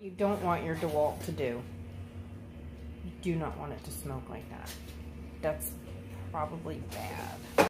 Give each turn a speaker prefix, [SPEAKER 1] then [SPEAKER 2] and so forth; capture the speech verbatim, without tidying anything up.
[SPEAKER 1] you don't want your DeWalt to do. You do not want it to smoke like that. That's probably bad.